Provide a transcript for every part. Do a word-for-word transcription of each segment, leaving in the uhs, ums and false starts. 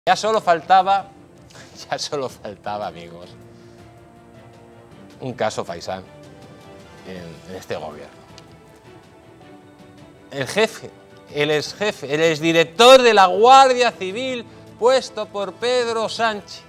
Ya solo faltaba, ya solo faltaba, amigos, un caso Faisán en, en este gobierno. El jefe, el exjefe, el exdirector de la Guardia Civil puesto por Pedro Sánchez,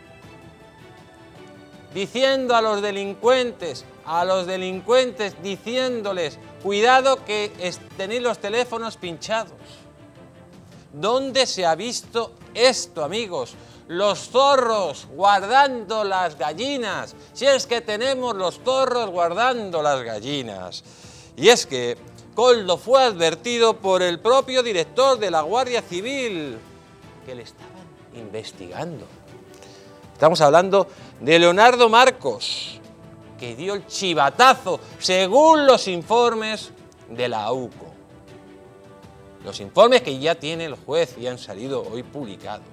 diciendo a los delincuentes, a los delincuentes diciéndoles, cuidado que tenéis los teléfonos pinchados. ¿Dónde se ha visto esto, amigos? Los zorros guardando las gallinas, si es que tenemos los zorros guardando las gallinas. Y es que Koldo fue advertido por el propio director de la Guardia Civil, que le estaban investigando. Estamos hablando de Leonardo Marcos, que dio el chivatazo, según los informes de la A U C O. Los informes que ya tiene el juez y han salido hoy publicados.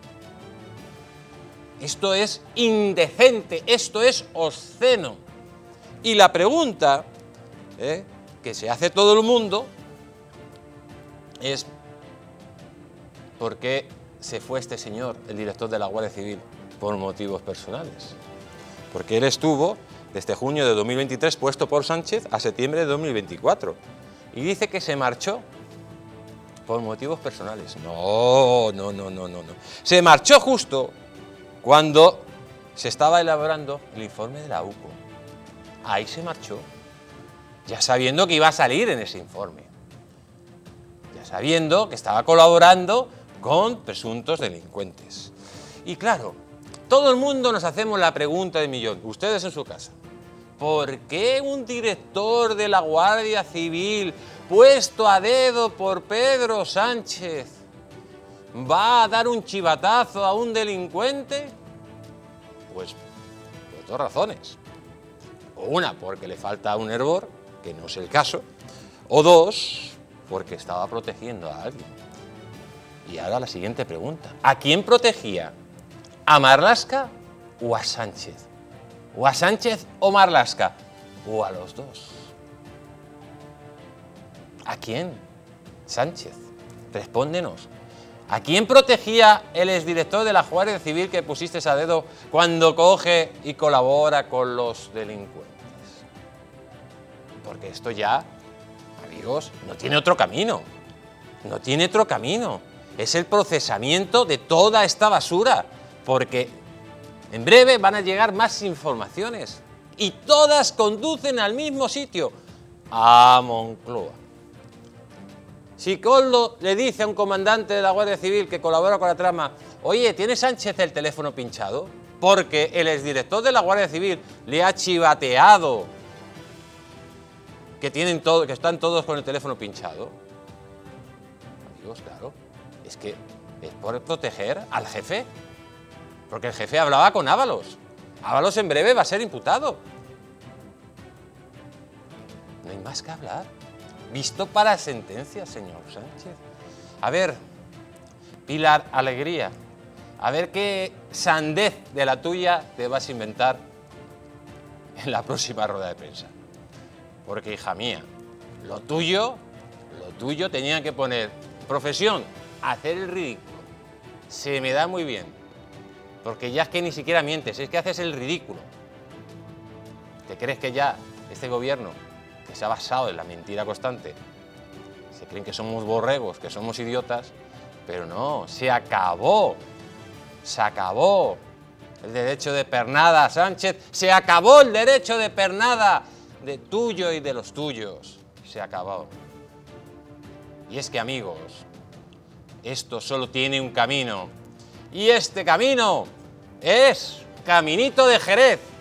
Esto es indecente, esto es obsceno. Y la pregunta ¿eh? que se hace todo el mundo es ¿por qué se fue este señor, el director de la Guardia Civil? Por motivos personales. Porque él estuvo desde junio de dos mil veintitrés puesto por Sánchez a septiembre de dos mil veinticuatro. Y dice que se marchó por motivos personales. No, no, no, no, no, no. Se marchó justo cuando se estaba elaborando el informe de la A U C O. Ahí se marchó, ya sabiendo que iba a salir en ese informe. Ya sabiendo que estaba colaborando con presuntos delincuentes. Y claro, todo el mundo nos hacemos la pregunta de millón, ustedes en su casa. ¿Por qué un director de la Guardia Civil puesto a dedo por Pedro Sánchez va a dar un chivatazo a un delincuente? Pues por dos razones. O una, porque le falta un hervor, que no es el caso. O dos, porque estaba protegiendo a alguien. Y ahora la siguiente pregunta. ¿A quién protegía? ¿A Marlaska o a Sánchez? ¿O a Sánchez o Marlaska? ¿O a los dos? ¿A quién? Sánchez, respóndenos. ¿A quién protegía el exdirector de la Guardia Civil que pusiste a dedo cuando coge y colabora con los delincuentes? Porque esto ya, amigos, no tiene otro camino. No tiene otro camino. Es el procesamiento de toda esta basura. Porque en breve van a llegar más informaciones. Y todas conducen al mismo sitio, a Moncloa. Si Koldo le dice a un comandante de la Guardia Civil que colabora con la trama, oye, ¿tiene Sánchez el teléfono pinchado? Porque el exdirector de la Guardia Civil le ha chivateado que, tienen todo, que están todos con el teléfono pinchado. Amigos, claro, es que es por proteger al jefe. Porque el jefe hablaba con Ábalos. Ábalos en breve va a ser imputado. No hay más que hablar. Visto para sentencia, señor Sánchez. A ver, Pilar Alegría, a ver qué sandez de la tuya te vas a inventar en la próxima rueda de prensa. Porque, hija mía, lo tuyo, lo tuyo tenía que poner profesión, hacer el ridículo. Se me da muy bien. Porque ya es que ni siquiera mientes, es que haces el ridículo. ¿Te crees que ya este gobierno, que se ha basado en la mentira constante, se creen que somos borregos, que somos idiotas? Pero no, se acabó, se acabó el derecho de pernada, Sánchez, se acabó el derecho de pernada de tuyo y de los tuyos, se acabó. Y es que, amigos, esto solo tiene un camino. Y este camino es Caminito de Jerez.